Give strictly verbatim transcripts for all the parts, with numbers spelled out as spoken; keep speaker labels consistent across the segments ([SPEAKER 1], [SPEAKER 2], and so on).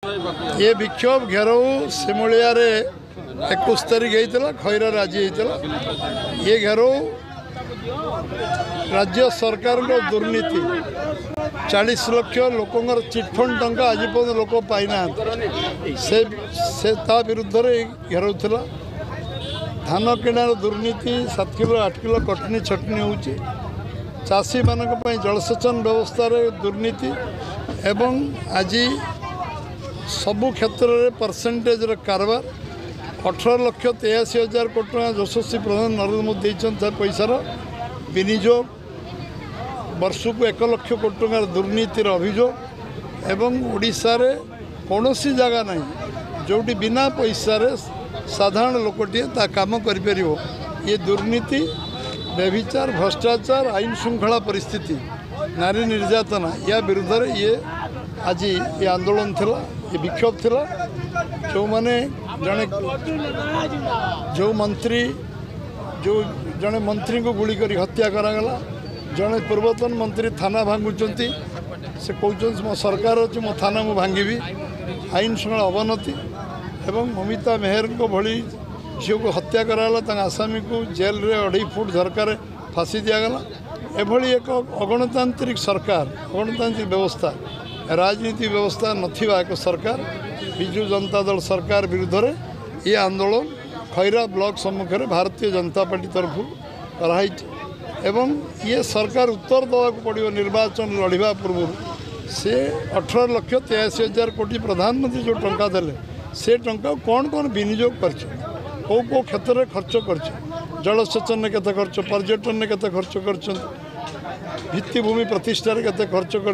[SPEAKER 1] ये विक्षोभ घेराव सिमुलिया इक्कीस तारीख होता खैरा राजी होता ये घेराव राज्य सरकार दुर्नीति चालीस लक्ष लोकंर चिटफंड टंका आज पर्यटन लोक पाईना से से ता विरुद्ध घेराव थिला धान किणार दुर्नीति सात किलो आठ किलो कटनी छटनी होची चाषी मानक पई जलसेचन व्यवस्था रे दुर्नीति एवं आज सबु क्षेत्र में परसेंटेज कारबार अठारह लक्ष तेयासी हजार कोटी टका यशस्वी प्रधान नरेंद्र मोदी देते पैसार विनियोग वर्ष को एक लक्ष कोटी टका दुर्नीतिर अभियोग एवं ओडिशा रे कौनसी जगह नहीं जोटी बिना पैसा रे साधारण लोकटे ता काम कर परिवो ये दुर्नीति व्यभिचार भ्रष्टाचार आईन श्रृंखला परिस्थिति नारी निर्यातना या विरुद्ध ये आज ये आंदोलन थिला ये विक्षोभ थिला जो माने जने जो मंत्री जो जने मंत्री को गुली करी हत्या करागला जने पूर्वतन मंत्री थाना भांगुचंती से कहउचन मो सरकार अछि मो थाना मु भांगीबी आईन श्रृंखला अवनति एवं ममिता मेहर को भली झील को हत्या कराला तंग आसामी को जेल रे अढ़ाई फुट झरकार फांसी दिगला एभली एक अगणतांत्रिक सरकार अगणतांत्रिक व्यवस्था राजनीति व्यवस्था नथिबा एक सरकार बिजू जनता दल सरकार विरुद्ध रे ये आंदोलन खैरा ब्लॉक सम्मुखें भारतीय जनता पार्टी तरफ कराई एवं ये सरकार उत्तर देवा पड़ो निर्वाचन लड़वा पूर्व से अठारह लक्ष तेयासी हजार कोटी प्रधानमंत्री जो टंका देले से टंका कौन कौन विनियोग कर कौ कौ क्षेत्र में खर्च कर जलसेचन में केते खर्च पर्यटन में केते खर्च कर भित्तिभूमि प्रतिष्ठार केते खर्च कर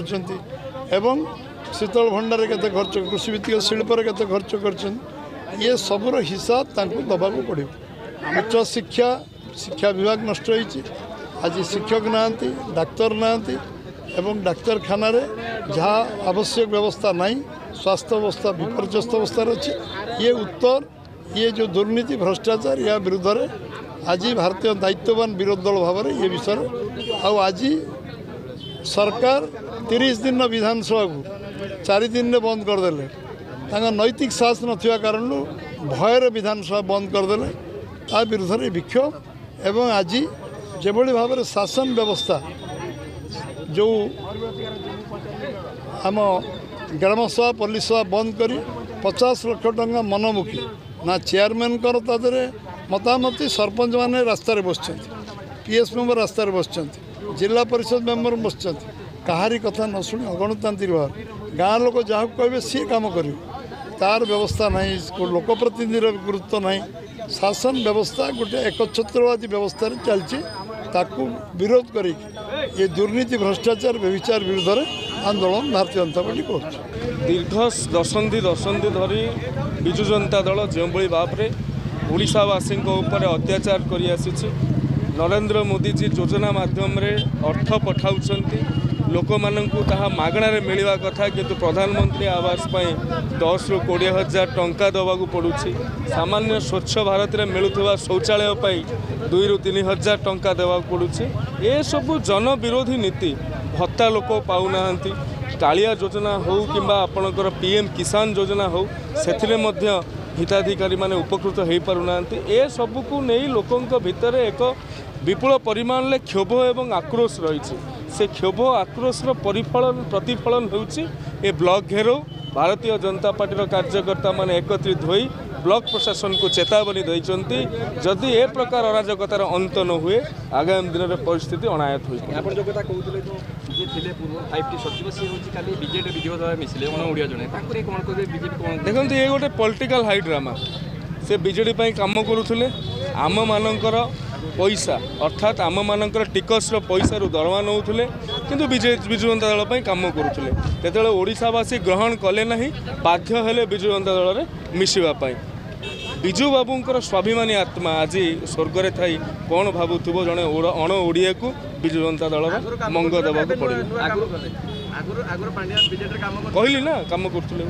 [SPEAKER 1] शीतल भंडार केते खर्च कृषि भित्तिक शिल्प केते खर्च कर ये सबूर हिसाब दबाक पड़ो उच्च शिक्षा शिक्षा विभाग नष्ट होती आज शिक्षक नांती डाक्तर नांती एवं डाक्तखाना जहाँ आवश्यक व्यवस्था नहीं स्वास्थ्य अवस्था विपर्यस्त अवस्था अच्छी ये उत्तर ये जो दुर्नीति भ्रष्टाचार या विरुद्ध रे आज भारतीय दायित्ववान विरोधी दल भाव में ये विषय आज सरकार तीस दिन विधानसभा को चार दिन में बंद करदे नैतिक साहस नथिबा कारण भयर विधानसभा बंद करदे ता विरुद्ध रे विक्षोभ एवं आज जेभली भाव में शासन व्यवस्था जो आम ग्रामसभा पुलिस सभा बंद करी पचास लक्ष टंका मनमुखी ना चेयरमैन कर तादरे मतामती सरपंच मैंने रास्ता बसुँच पीएस मेम्बर रास्ता बसुँच जिला परिषद मेम्बर बसुँच कहारी कथा न शुणी अगणतांत्रिक भाव गाँ लोक जहाँ कहे सी काम कर तार व्यवस्था नहीं लोकप्रतिनिधि गुरुत्व नहीं शासन व्यवस्था गोटे एकछत्रवादी व्यवस्था चलती ताकू विरोध कर ये दुर्नीति भ्रष्टाचार व्यभिचार विरुद्ध आंदोलन भारतीय जनता पार्टी कर
[SPEAKER 2] दीर्घ दशंधि दशंधि धरी विजु जनता दल जो भाव में ओडिशावासी अत्याचार कर नरेंद्र मोदी जी योजना माध्यम अर्थ पठाऊँ लोक मानू ताहा मागणार मिलवा कथा किंतु प्रधानमंत्री आवास दस रु कोड़े हजार टंका दवा पड़ुछि सामान्य स्वच्छ भारत में मिलुवा शौचालय दुई रु तीन हजार टंका देवा पड़ुछि ये सबू जन विरोधी नीति भत्ता लोक पाऊना कालिया योजना हो किंबा आपणकर पीएम किसान योजना हो से हिताधिकारी माने उपकृत हो पारुना ए सबू को नहीं लोकों भितर एक विपुल परिमाण में क्षोभ एवं आक्रोश रही से क्षोभ आक्रोशर परिफलन प्रतिफलन होउछि ए ब्लॉक घेराव भारतीय जनता पार्टी कार्यकर्ता माने एकत्रित होई ब्लॉक प्रशासन को चेतावनी देइचंती जदि ए प्रकार अराजकतार अंत न हुए आगामी दिन में परिस्थिति अनायत होई
[SPEAKER 3] आपण जो कथा कहउतले जे थिले पूर्व फाइव टी सचिव से होछि खाली बीजेडी वीडियो द्वारा मिसले ओन ओडिया जने ताकरे कोन कहबे बीजेपी कोन
[SPEAKER 2] देखंतु ये गोटे पॉलिटिकल हाई ड्रामा से बीजेडी पई काम करूथले आम मानकर पैसा अर्थात आम मानकर टिकसर पैसा रु दरमा नौले किंतु विजु जनता दल पर कम करुले तेतबेले ओडिशावासी ग्रहण कले ना बाध्य हेले विजु जनता दल में मिसापी विजु बाबूंकर स्वाभिमानी आत्मा आज स्वर्ग में थी कौन भावुव जड़े अण ओडिया को विजु जनता दल मंग देवा पड़े कहली ना कम करुले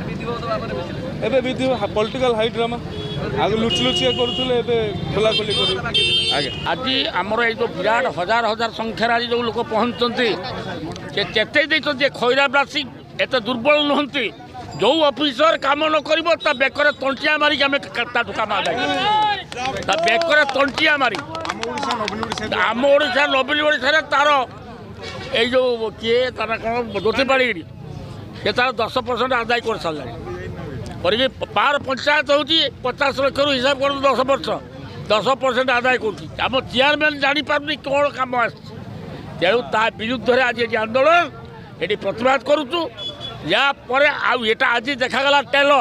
[SPEAKER 2] विधि पॉलिटिकल हाई ड्रामा आगे लुचि लुचिया करुले खोलाखोली कर
[SPEAKER 4] आज आमर ये जो विराट हजार हजार संख्यार आज जो लोक पहुँचते चेते खैराबासी एत दुर्बल नुहति जो ऑफिसर काम न करिबो ता बेकर तंटिया मारी के हमें ता काम आदाय ता बेकर तंटिया मारी आम ओडिशा नबीन ओडिशा तार ए जो किए तार कौन ज्योति पाड़ी से तार दस परसेंट आदाय कर सारा और पार पंचायत होती पचास लक्ष रु हिसाब कर दस वर्ष दस परसेंट आदाय कर चेयरमैन जापारे कौन कम आ तेणु ता विरुद्ध आज ये आंदोलन ये प्रतिवाद करुचु या पर आटा आज देखागला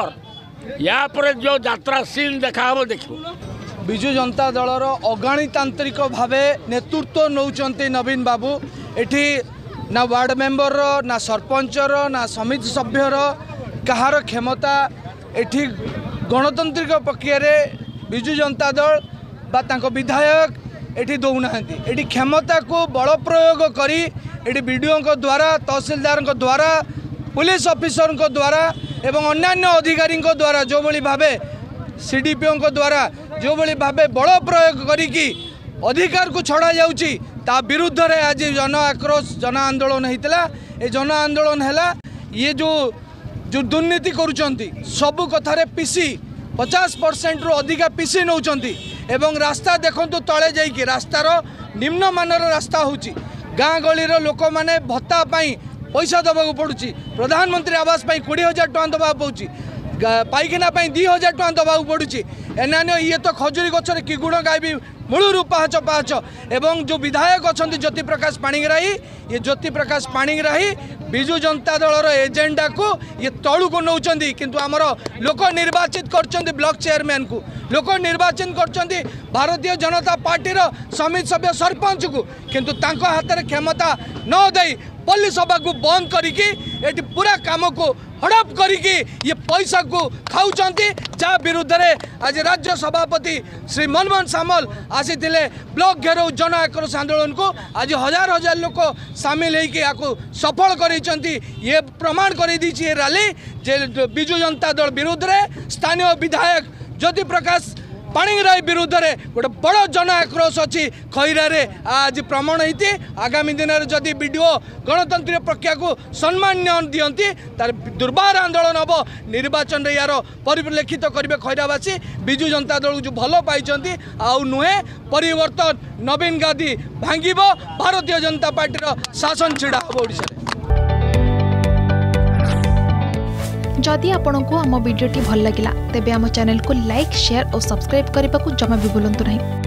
[SPEAKER 4] टेलर या पर जो यात्रा सीन देखा देखो
[SPEAKER 5] विजु जनता दलर अगणतांत्रिक भाव नेतृत्व नौचंती नवीन बाबू एठी ना वार्ड मेंबर ना सरपंचर ना समिति सभ्यर कहार क्षमता एठी गणतांत्रिक प्रक्रिया विजु जनता दल बा तांको विधायक एठी दौना एठी क्षमता को बल प्रयोग करी एठी बीडीओ द्वारा तहसीलदार द्वारा पुलिस ऑफिसर द्वारा एवं अन्यान्य अधिकारी द्वारा जो भली भावे सीडीपीओ द्वारा जो भली भावे बल प्रयोग करी अधिकार को छड़ा जाउची ता विरुद्ध रे आज जन आक्रोश जन आंदोलन होता ये जन आंदोलन है ये जो जो दुर्नीति करुचंती सबु कथारे पीसी पचास परसेंट रु अधिका पीसी नौचंती एवं रास्ता देखंतु तले जाइए रास्तार निम्न मानर रास्ता होची गाँ गलीर लोक मैंने भत्ता पाई पैसा दबाक पड़ुची प्रधानमंत्री आवास पाई कोड़े हजार टका दबाक पड़ुची पाइखाना दी हजार टका दबाक पड़ुची एनान्य ये तो खजुरी गचर कि गुण गायबी मूलू पाहच पाहच एवं जो विधायक अच्छा ज्योति प्रकाश पाणिग्राही ये ज्योति प्रकाश पाणिग्राही विजु जनता दलर एजेंडा को ये तलू को नौचंदी किंतु आमर लोक निर्वाचित करचंदी ब्लॉक चेयरमैन को लोक निर्वाचित करचंदी भारतीय जनता पार्टी समिति सभ्य सरपंच को किंतु तांको हाथ में क्षमता न दे पल्ली सभा को बंद करिकी एटी पूरा काम को हड़प करिकी ये पैसा को खाऊचंती जहाँ विरुद्ध रे आज राज्य सभापति श्री मनमोहन सामल आसी ब्लॉक घेराव जन आक्रोश आंदोलन को आज हजार हजार लोक सामिल होकर सफल कर ये प्रमाण कर ये रैली जे विजु जनता दल विरुद्ध रे स्थानीय विधायक ज्योति प्रकाश पाणिग्राही विरुद्ध रे गोटे बड़ जन आक्रोश अच्छी खैरा रे आज प्रमाण होती आगामी दिन में जदि वीडियो गणतंत्र प्रक्रिया को सम्मान दियंती तार दुर्बार आंदोलन हम निर्वाचन यार परिलक्षित करेंगे खैरावासी विजु जनता दल जो भल पाई आउ नुहे परिवर्तन नवीन गांधी भांग भारतीय जनता पार्टी शासन छिड़ा हम ओडिशा रे।
[SPEAKER 6] जदि आपंक आम भिडी भल लगा तेब आम चैनल को लाइक शेयर और सब्सक्राइब करने को जमा भी भूलु नहीं।